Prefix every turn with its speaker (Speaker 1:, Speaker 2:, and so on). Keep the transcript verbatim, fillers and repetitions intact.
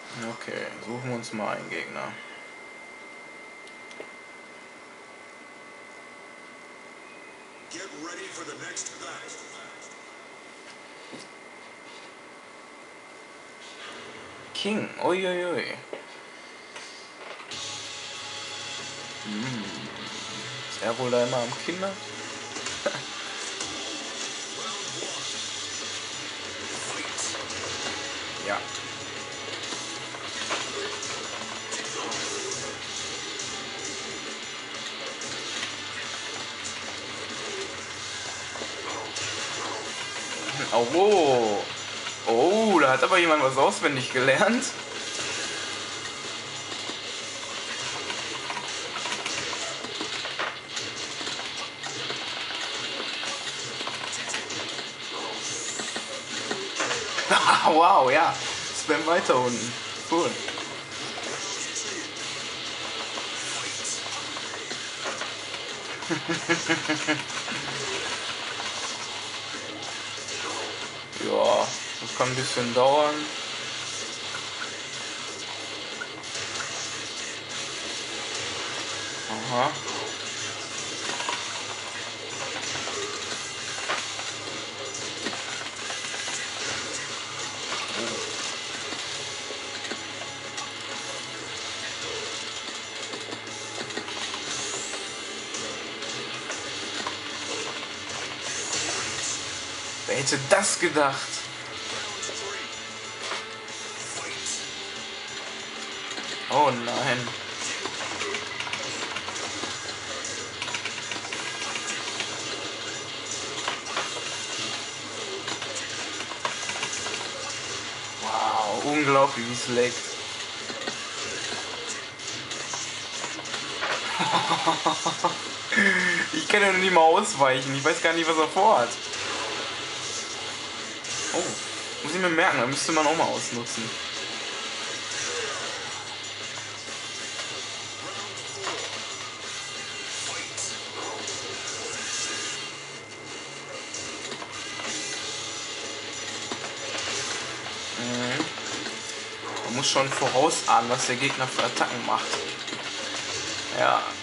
Speaker 1: Okay, suchen wir uns mal einen Gegner.
Speaker 2: Get ready for the next battle.
Speaker 1: King, uiuiui. Hm. Ist er wohl da immer am Kinder? Ja. Oh, oh, da hat aber jemand was auswendig gelernt. Wow, ja. Spam weiter unten. Cool. Ja, das kann ein bisschen dauern. Aha. Wer hätte das gedacht? Oh nein. Wow, unglaublich, wie es leckt. Ich kann ja noch nicht mal ausweichen. Ich weiß gar nicht, was er vorhat. Oh, muss ich mir merken, da müsste man auch mal ausnutzen. Mhm. Man muss schon vorausahnen, was der Gegner für Attacken macht. Ja.